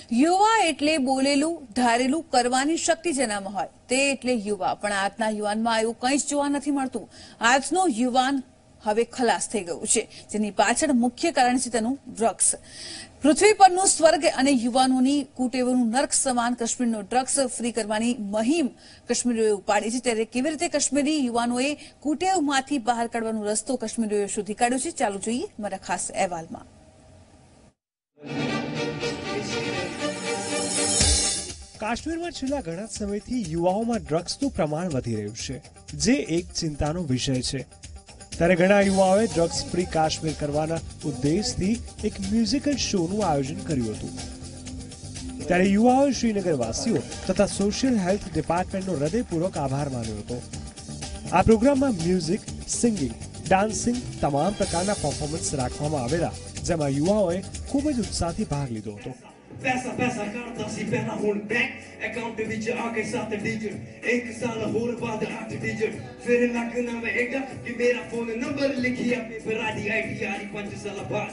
યુવા એટલે બોલેલું ધારેલું કરવાની શક્તિ જેનામાં હોય તે એટલે યુવા, પણ આજના યુવાનમાં એવું કંઈ જ જોવા નથી મળતું। આજનો યુવાન હવે ખલાસ થઈ ગયું છે, જેની પાછળ મુખ્ય કારણ છે તેનું ડ્રગ્સ। પૃથ્વી પરનું સ્વર્ગ અને યુવાનોની કુટેવોનું નર્ક સમાન કાશ્મીરનો ડ્રગ્સ ફ્રી કરવાની મહિમ કાશ્મીરીઓએ ઉપાડી છે, ત્યારે કેવી રીતે કાશ્મીરી યુવાનોએ કુટેવમાંથી બહાર કાઢવાનો રસ્તો કાશ્મીરીઓએ શોધી કાઢ્યો છે, ચાલો જોઈએ મારા ખાસ અહેવાલમાં। કાશ્મીરમાં છેલ્લા ઘણા સમયથી યુવાઓમાં ડ્રગ્સનું પ્રમાણ વધી રહ્યું છે, જે એક ચિંતાનો વિષય છે। ત્યારે ઘણા યુવાઓએ ડ્રગ્સ ફ્રી કાશ્મીર કરવાના ઉદ્દેશથી એક મ્યુઝિકલ શોનું આયોજન કર્યું હતું। ત્યારે યુવાઓએ શ્રીનગરવાસીઓ તથા સોશિયલ હેલ્થ ડિપાર્ટમેન્ટનો હૃદયપૂર્વક આભાર માન્યો હતો। આ પ્રોગ્રામમાં મ્યુઝિક, સિંગિંગ, ડાન્સિંગ તમામ પ્રકારના પરફોર્મન્સ રાખવામાં આવેલા, જેમાં યુવાઓએ ખૂબ જ ઉત્સાહથી ભાગ લીધો હતો। पैसा पैसा करता सी पहना हुन बैंक अकाउंट विच आके 7 डिजिट एक साल होर बाद 8 डिजिट फिर लगना में एडा कि मेरा फोन नंबर लिखिया पेपर आईडी आईडी 5 साल बाद।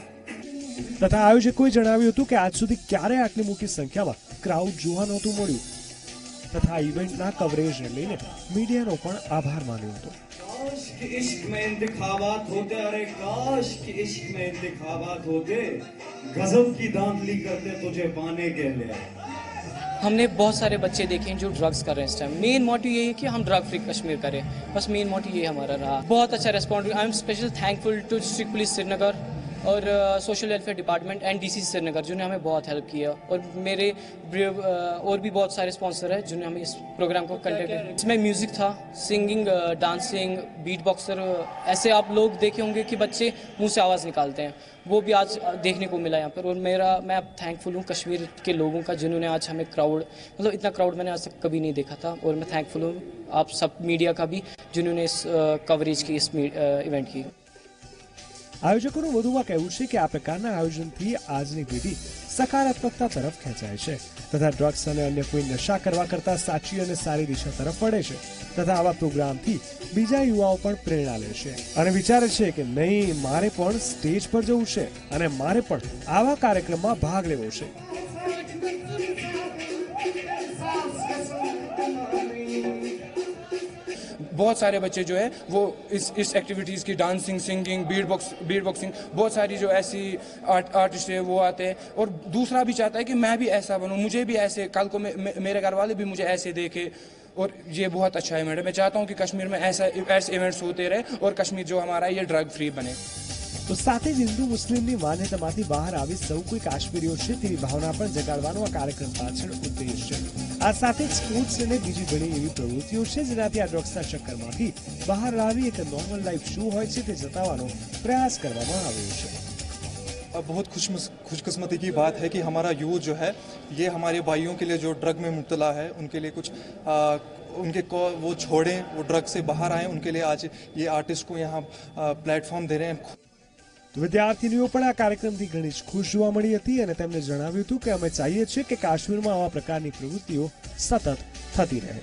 તથા આયોજકોએ જણાવ્યું હતું કે આજ સુધી ક્યારેય આટલી મોટી સંખ્યામાં ક્રાઉડ જોવા નહોતું મળ્યું, તથા ઇવેન્ટના કવરેજને લઈને મીડિયાનો પણ આભાર માન્યો હતો। काश के इश्क में इंतखाबात होते, अरे काश के इश्क में इंतखाबात होते, गजब की दांतली करते तुझे पाने के लिए। हमने बहुत सारे बच्चे देखे हैं जो ड्रग्स कर रहे हैं इस टाइम। मेन मोटिव यही है कि हम ड्रग फ्री कश्मीर करें, बस मेन मोटिव ये हमारा रहा। बहुत अच्छा respond. I am special thankful to district police Srinagar और social welfare department and DC Srinagar, जिन्होंने हमें बहुत हेल्प किया, और मेरे और भी बहुत सारे स्पॉन्सर हैं जिन्होंने हमें इस प्रोग्राम को कंडक्ट किया। इसमें म्यूज़िक था, सिंगिंग, डांसिंग, बीट बॉक्सर, ऐसे आप लोग देखे होंगे कि बच्चे मुंह से आवाज़ निकालते हैं, वो भी आज देखने को मिला यहाँ पर। और मैं अब थैंकफुल हूँ कश्मीर के लोगों का, जिन्होंने आज हमें क्राउड, मतलब इतना क्राउड मैंने आज तक कभी नहीं देखा था। और मैं थैंकफुल हूँ आप सब मीडिया का भी, जिन्होंने इस कवरेज की, इस इवेंट की। આયોજકોનું વધુમાં કહેવું છે કે આ પ્રકારના આયોજનથી આજની પેઢી સકારાત્મકતા તરફ ખેંચાય છે, તથા ડ્રગ્સ અને અન્ય કોઈ નશા કરવા કરતા સાચી અને સારી દિશા તરફ વળે છે, તથા આવા પ્રોગ્રામથી બીજા યુવાઓ પણ પ્રેરણા લે છે અને વિચારે છે કે નહીં, મારે પણ સ્ટેજ પર જવું છે અને મારે પણ આવા કાર્યક્રમમાં ભાગ લેવો છે। बहुत सारे बच्चे जो है वो इस एक्टिविटीज़ की, डांसिंग, सिंगिंग, बीट बॉक्सिंग, बहुत सारी जो ऐसी आर्टिस्ट है वो आते हैं। और दूसरा भी चाहता है कि मैं भी ऐसा बनूं, मुझे भी ऐसे, कल को मेरे घर वाले भी मुझे ऐसे देखे। और ये बहुत अच्छा है मैडम। मैं चाहता हूँ कि कश्मीर में ऐसे इवेंट्स होते रहे और कश्मीर जो हमारा ये ड्रग फ्री बने। તો સાથે જ હિન્દુ મુસ્લિમની માન્યતામાંથી બહાર આવી સૌ કોઈ કાશ્મીરીઓ છે તેવી ભાવના પણ જગાડવાનો આ કાર્યક્રમ પાછળ ઉદ્દેશ છે। આ સાથે જ સ્પોર્ટ્સ અને બીજી ઘણી એવી પ્રવૃત્તિઓ છે જેનાથી આ ડ્રગ્સના ચક્કરમાંથી બહાર આવી એક નોર્મલ લાઈફ શું હોય છે તે જતાવવાનો પ્રયાસ કરવામાં આવ્યો છે। बहुत खुशकिस्मती की बात है कि हमारा यूथ जो है, ये हमारे भाइयों के लिए जो ड्रग में मुब्तला है, उनके लिए कुछ उनके को वो छोड़ें, वो ड्रग से बाहर आएँ। उनके लिए आज ये आर्टिस्ट को यहाँ प्लेटफॉर्म दे रहे हैं। વિદ્યાર્થીનીઓ પણ આ કાર્યક્રમથી ઘણી જ ખુશ જોવા મળી હતી અને તેમણે જણાવ્યું હતું કે અમે ચાહીએ છીએ કે કાશ્મીરમાં આવા પ્રકારની પ્રવૃત્તિઓ સતત થતી રહે।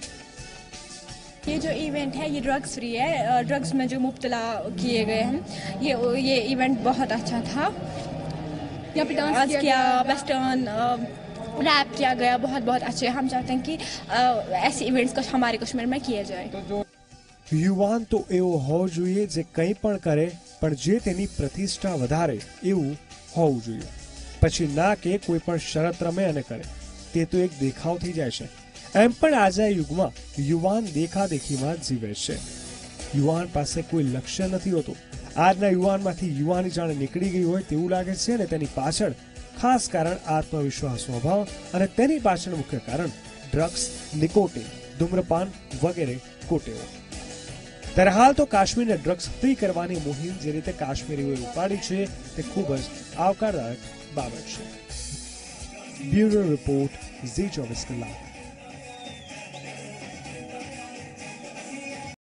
ये जो इवेंट है ये ड्रग्स फ्री है। ड्रग्स में जो मुब्तला किए गए हैं, ये इवेंट बहुत अच्छा था। यहाँ पे डांस किया, वेस्टर्न रैप किया गया, बहुत बहुत अच्छे। हम चाहते हैं कि ऐसे इवेंट्स को हमारे कश्मीर में किए जाए। યુવાન તો એવો હોવો જોઈએ જે કંઈ પણ કરે પણ જે તેની પ્રતિષ્ઠા વધારે એવું હોવું જોઈએ, પછી ના કે કોઈ પણ શરત રમે અને કરે, તે તો એક દેખાવ થઈ જાય છે। એમ પણ આજના યુગમાં યુવાન દેખાદેખીમાં જ જીવે છે। યુવાન પાસે કોઈ લક્ષ્ય નથી હોતું। આજના યુવાનમાંથી યુવાની જાણે નીકળી ગઈ હોય તેવું લાગે છે અને તેની પાછળ ખાસ કારણ આત્મવિશ્વાસનો અભાવ અને તેની પાછળ મુખ્ય કારણ ડ્રગ્સ, નિકોટિન, ધૂમ્રપાન વગેરે કુટેવો। ત્યારે હાલ તો કાશ્મીરને ડ્રગ્સ ફ્રી કરવાની મુહિમ જે રીતે કાશ્મીરીઓએ ઉપાડી છે તે ખૂબ જ આવકારદાયક બાબત છે। બ્યુરો રિપોર્ટ, ઝી 24 કલાક।